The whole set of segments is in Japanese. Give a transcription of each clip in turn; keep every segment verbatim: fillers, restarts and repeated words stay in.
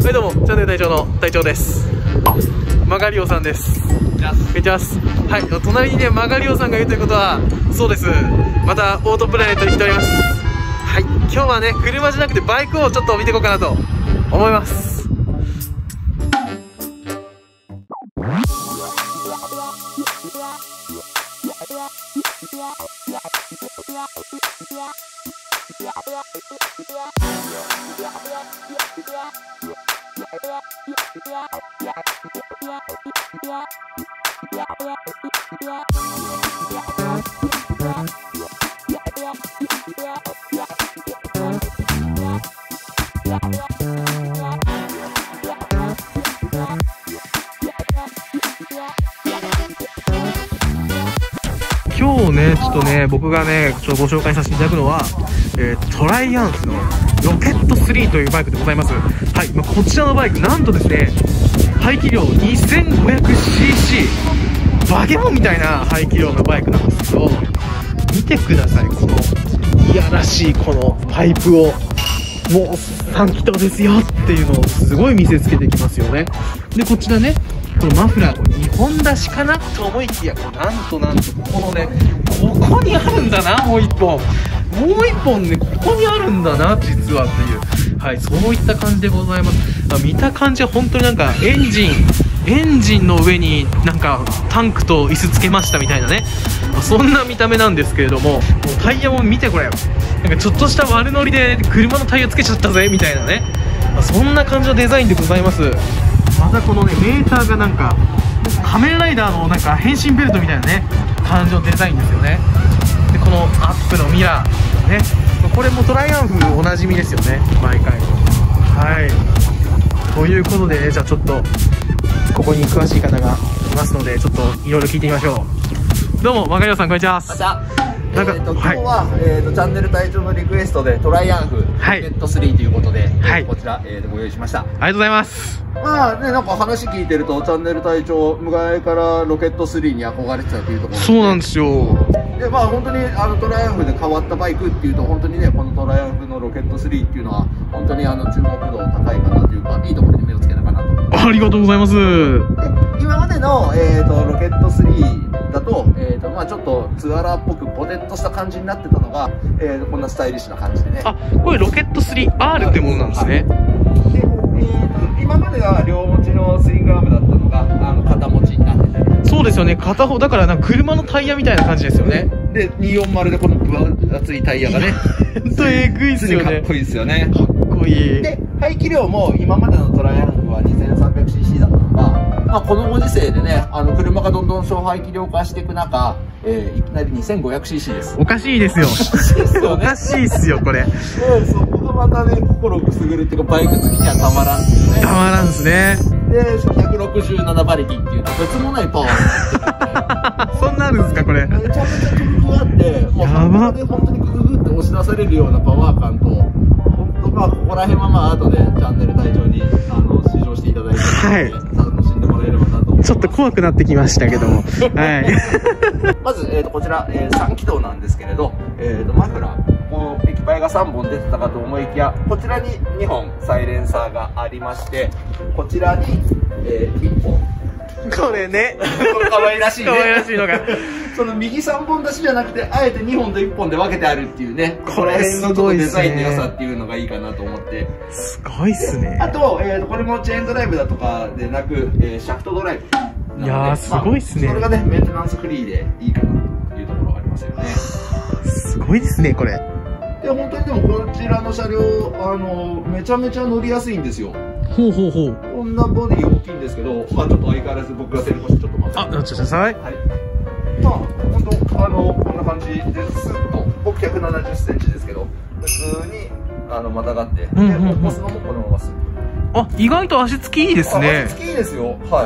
はいどうも、チャンネル隊長の隊長です。マガリオさんです。めちゃす。はい、隣にね、マガリオさんがいるということは、そうです。またオートプラネットに来ております。はい、今日はね、車じゃなくてバイクをちょっと見ていこうかなと思います。今日ね、ちょっとね、僕がね、ちょっとご紹介させていただくのは、えー、トライアンフのロケットスリーというバイクでございます。はい、まあ、こちらのバイク、なんとですね、排気量 にせんごひゃくシーシー、バケモンみたいな排気量のバイクなんですけど、見てください、このいやらしいこのパイプを、もうさん気筒ですよっていうのをすごい見せつけてきますよね。で、こちらね、このマフラー、これにほん出しかなと思いきや、こうなんとなんとこのね、ここにあるんだな、もういっぽん、もういっぽんね、ここにあるんだな、実はっていう、はい、そういった感じでございます。あ、見た感じは本当になんかエンジンエンジンの上になんかタンクと椅子つけましたみたいなね、そんな見た目なんですけれども、もうタイヤも見てこれ、なんかちょっとした悪乗りで車のタイヤつけちゃったぜみたいなね、そんな感じのデザインでございます。またこのね、メーターがなんか仮面ライダーのなんか変身ベルトみたいなね感じのデザインですよね。でこのアップのミラーね、これもトライアンフおなじみですよね、毎回。はい、ということで、ね、じゃあちょっとここに詳しい方がいますので、ちょっといろいろ聞いてみましょう。どうも、マガリオさん、こんにちは。 なんか、えー、と今日は、はい、えー、とチャンネル隊長のリクエストでトライアンフロケットスリーということで、はい、こちら、えー、ご用意しました。ありがとうございます。 まあね、なんか話聞いてるとチャンネル隊長昔からロケットスリーに憧れてたというところで、 そうなんですよ。 でまあ本当にあのトライアンフで変わったバイクっていうと、本当にね、このトライアンフのロケットスリーっていうのは本当にあの注目度高いかなというか、いいところに目をつけたかなと。 ありがとうございます。 で今までの、えー、とロケットスリーだと、えーとまあ、ちょっとツアラーっぽくポテッとした感じになってたのが、えー、とこんなスタイリッシュな感じでね。 あ、これロケットスリーアール ってものなんですね。 で、えー、と今までは両持ちのスイングアームだったのがあの片持ちになってたり。 そうですよね、片方だからなんか車のタイヤみたいな感じですよね。 でにひゃくよんじゅうでこの分厚いタイヤがね、 ほんとえぐいっすよね。 かっこいいですよね。 かっこいい。 で排気量も今までのトライアンフは にせんさんびゃくシーシー だったのが、まあ、このご時世でね、あの車がどんどん小排気量化していく中、えー、いきなり にせんごひゃくシーシー です。 おかしいですよ。おかしいっすよこれ。 でそこがまたね、心くすぐるっていうか、バイク好きにはたまらんっていうね。 たまらんですね。 でひゃくろくじゅうなな馬力っていうと別もないパワーそんなあるんですかこれ。 めちゃめちゃトルクがあって、もうハンドルで本当にグググって押し出されるようなパワー感と、本当まあここら辺はまあ後でチャンネル隊長にあの試乗していただいて、はい、楽しんでもらえればなと思います。 ちょっと怖くなってきましたけども。はい。 まず、えー、とこちら、えー、さん気筒なんですけれど、えー、とマフラー、この液体がさんぼん出てたかと思いきや、こちらににほんサイレンサーがありまして、こちらに、えー、いっぽん。 これね、 これ可愛らしいね。 可愛らしいのがその右さんぼん出しじゃなくて、あえてにほんといっぽんで分けてあるっていうね、 これすごいっすね。 デザインの良さっていうのがいいかなと思って。 すごいっすね。 あと、えー、とこれもチェーンドライブだとかでなく、えー、シャフトドライブ。 いやー、すごいっすね。 まあ、それがね、メンテナンスフリーでいいかなというところがありますよね。 すごいですね、これ。 で、本当にでもこちらの車両、あの、めちゃめちゃ乗りやすいんですよ。 ほうほうほう。 こんなボディ大きいんですけど、まあちょっと相変わらず僕が先行してちょっと待って。 あ、待ってください。はい。 まあ、本当、あの、こんな感じですっと、僕ひゃくななじゅっセンチですけど、普通に、あの、またがって、で、押すのもこのまます。 あ、意外と足つきいいですね。 足つきいいですよ。はい。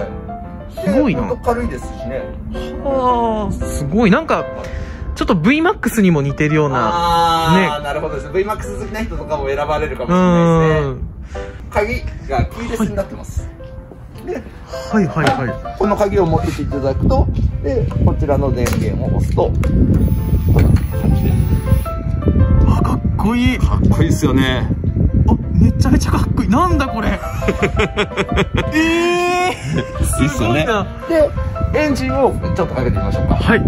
すごいな。 軽いですしね。 はあ、すごい。なんか、ちょっと ブイマックス にも似てるような。 ああ、ね、なるほどですね。ブイマックス 好きな人とかも選ばれるかもしれないですね。鍵がキーレスになってます。はい、で、はいはいはい。この鍵を持ってていただくと、で、こちらの電源を押すと、こんな感じで。 あ、かっこいい。 かっこいいですよね。 あ、 めちゃめちゃかっこいい。なんだこれええー、すごいな。 でエンジンをちょっとかけてみましょうか。 はい。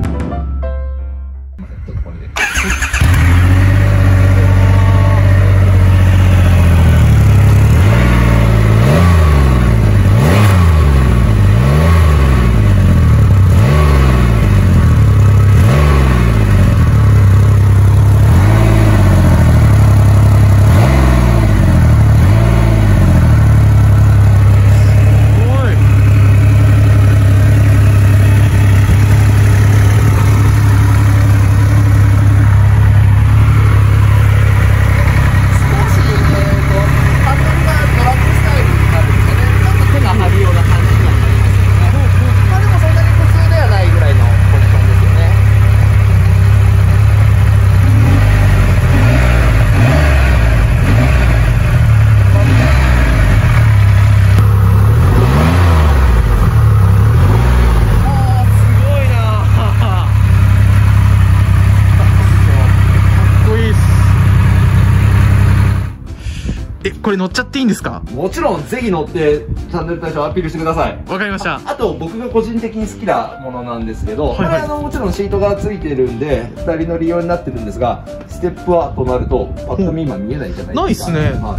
え、これ乗っちゃっていいんですか？ もちろん、ぜひ乗ってチャンネル大賞アピールしてください。 わかりました。 あ, あと僕が個人的に好きなものなんですけど、 はいはい、 これあのもちろんシートがついてるんでふたりの利用になってるんですが、ステップはとなるとパッと見今見えないじゃないですか。 ないっすね、はい、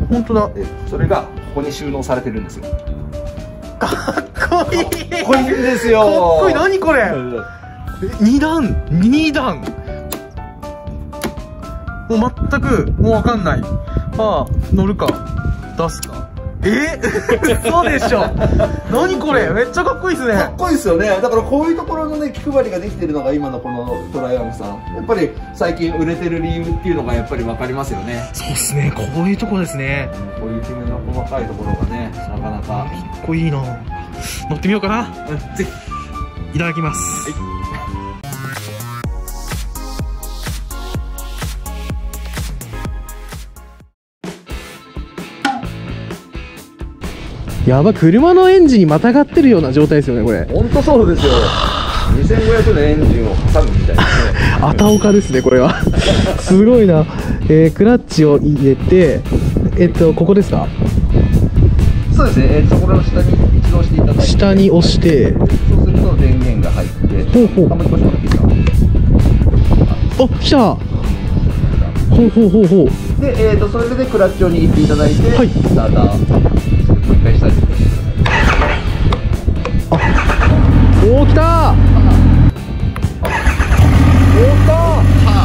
本当だ。 えそれがここに収納されてるんですよ。 かっこいい。かっこいいんですよ。 かっこいい。何これに段に段、もう全くもう分かんない。ああ、乗るか出すか。え嘘でしょ何これ、めっちゃかっこいいですね。 かっこいいですよね。だからこういうところのね気配りができてるのが今のこのトライアングさん、やっぱり最近売れてる理由っていうのがやっぱり分かりますよね。 そうですね、こういうところですね。 こういうきめの細かいところがね、なかなかかっこいいな。乗ってみようかな。 うん、ぜひいただきます。はい、やば、車のエンジンにまたがってるような状態ですよね、これ。 本当そうですよ。にせんごひゃくのエンジンを挟むみたいですね。 あたおかですね、これは。すごいな。えー、クラッチを入れて、えっと、ここですか？ そうですね、えー、そこの下に一度押していただいて。 下に押して。 そうすると電源が入って。 ほうほう。 あ、もう少し待っていいですか？ あ、来た。ほうほうほうほう。 で、えーと、それでクラッチを握っていただいて、 はい、 スターター、もう一回下に。 あ、おー、来たー。おー、来たー。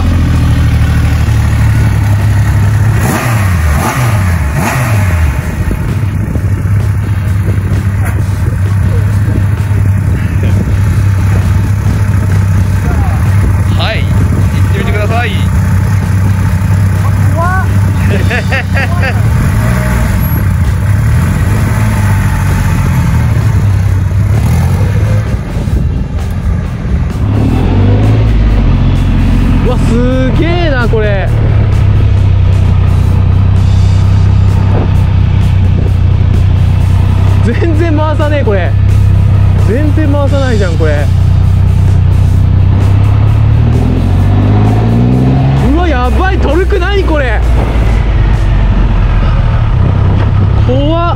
はい、行ってみてください。 うわ、すげえなこれ。全然回さねえこれ。全然回さないじゃんこれ。うわ、やばい、トルク何これ。怖っ。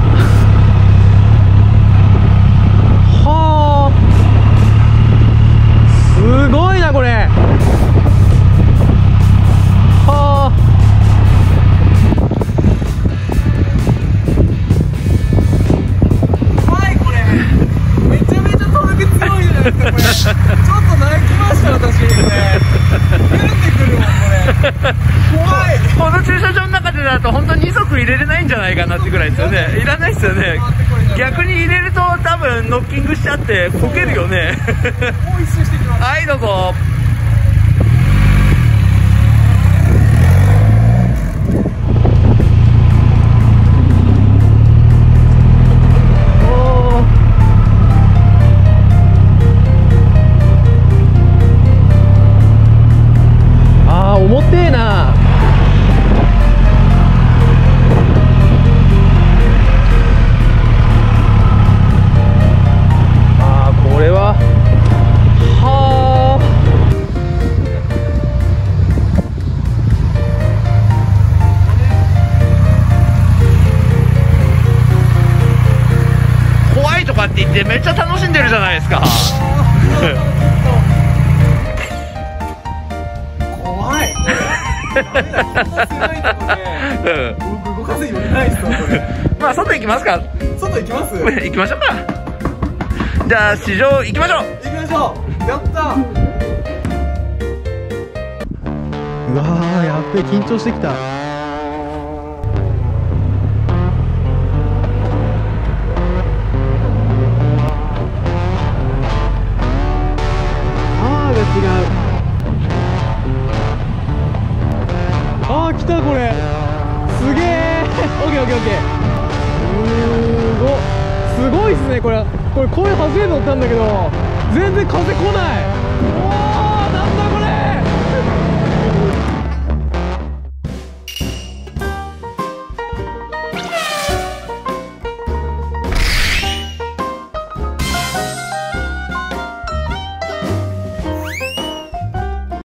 はあ、すごいなこれ。はあ、はい、これめちゃめちゃトルク強いじゃないですかこれ。ちょっと泣きました私ね。出てくるもんこれ。怖い。この駐車場の中でだと本当ににそく入れれないんじゃないかなってぐらいですよね。いらないですよね。逆に入れると多分ノッキングしちゃってこけるよね。もう一周してきます。はい、どうぞ。あー、重てえな。あー、これははって言ってめっちゃ楽しんでるじゃないですか。 怖い。僕動かすよりないですわこれ。 まあ外行きますか。 外行きます。 行きましょうか。じゃあ市場行きましょう。 行きましょう。やった。 うわー、やっべえ、緊張してきた。あーが違う。あー来たこれ。すげえ。オッケーオッケーオッケー。すごっ。すごいっすねこれ。これ声初めて乗ったんだけど全然風来ない。おー